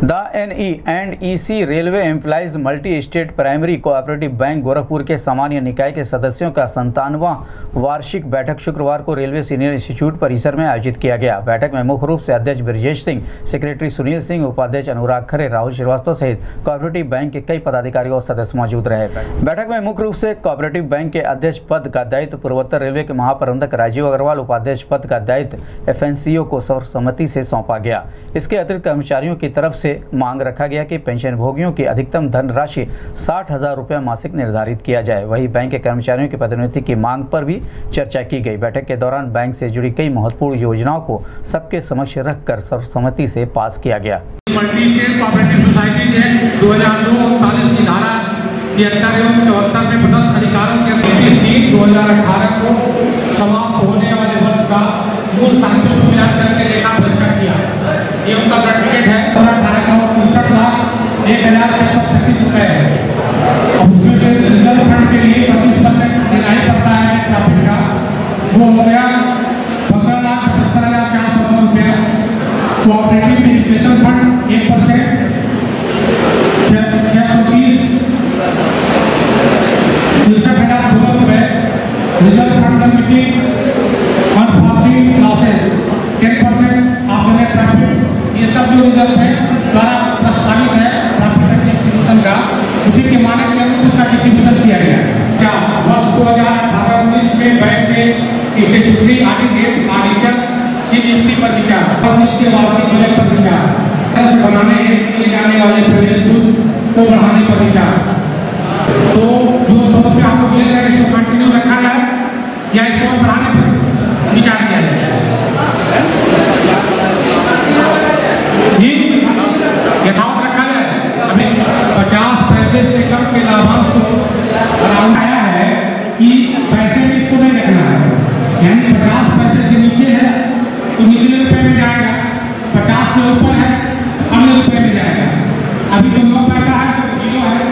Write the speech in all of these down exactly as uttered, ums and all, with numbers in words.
The N E and E C railway employees multi state primary cooperative bank Gorakhpur के सामान्य निकाय के सदस्यों का संतानवां वार्षिक बैठक शुक्रवार को रेलवे सीनियर इंस्टीट्यूट परिसर में आयोजित किया गया। बैठक में मुख्य रूप से अध्यक्ष ब्रजेश सिंह, सेक्रेटरी सुनील सिंह, उपाध्यक्ष अनुराग खरे, राहुल श्रीवास्तव सहित कोऑपरेटिव बैंक के कई पदाधिकारी और सदस्य मौजूद रहे। बैठक में मुख्य रूप से कोऑपरेटिव बैंक के अध्यक्ष पद का दायित्व पूर्वोत्तर रेलवे के महाप्रबंधक राजीव अग्रवाल, उपाध्यक्ष पद का दायित्व एफ एन सी ओ को सर्वसम्मति से सौंपा गया। इसके अतिरिक्त कर्मचारियों की तरफ से मांग रखा गया कि पेंशन भोगियों की अधिकतम धनराशि साठ हजार रुपया मासिक निर्धारित किया जाए। वहीं बैंक के कर्मचारियों की पदोन्नति की मांग पर भी चर्चा की गई। बैठक के दौरान बैंक से जुड़ी कई महत्वपूर्ण योजनाओं को सबके समक्ष रखकर सर्वसम्मति से पास किया गया। Multi state cooperative society act दो हजार दो उनतालीस की धारा तिहत्तर एवं चौहत्तर में प्रदत्त अधिकारों के उनतीस तीन दो हजार अठारह को समाप्त होने वाले वर्ष का मूल सांख्यिक मिलान करके लेखा परीक्षा किया। ये उनका सर्टिफिकेट है। अठारह करोड़ तिरसठ लाख एक हजार छह सौ छत्तीस रुपए है। अब उसमें से रिजर्व फंड के लिए पच्चीस परसेंट देना ही पड़ता है प्रॉफिट का, वो हो गया पंद्रह लाख पचहत्तर हजार चार सौ नौ रुपया। कोऑपरेटिव एजुकेशन फंड एक परसेंट छह सौ तीस तिरसठ हजार सोलह रुपए। Reserve fund committee enforcing classes ten percent of the net profit. ये सब जो रिजर्व है द्वारा प्रस्तावित है प्रॉफिट डिस्ट्रीब्यूशन का, उसी के मानक के अनुरूप उसका डिस्ट्रीब्यूशन किया गया। क्या वर्ष दो हजार अठारह उन्नीस में बैंक के स्टेचुटरी ऑडिट ऑडिटर की नियुक्ति पर विचार और उसके वार्षिक बजट पर विचार, ऐसे बनाने किए जाने वाले प्रवेश को बढ़ाने पर विचार। तो जो सौ रुपये आपको मिल रहा है इसको कंटिन्यू रखा जाए या इसको बढ़ाने पर विचार किया जाए। यथावत रखा जाए। अभी पचास पैसे से कम के लाभांश को आया है कि पैसे में इसको नहीं रखना है, यानी पचास पैसे से नीचे है तो निचले रुपए में जाएगा, पचास से ऊपर है अन्य रुपए में जाएगा। अभी जो नौ पैसा है तो जीरो है।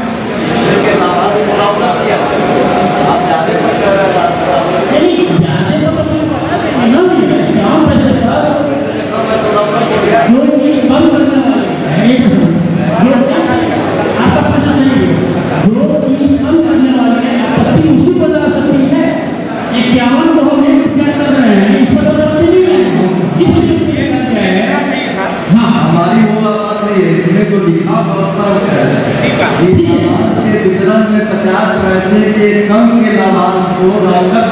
वितरण में पचास पैसे के कम के लाभांश को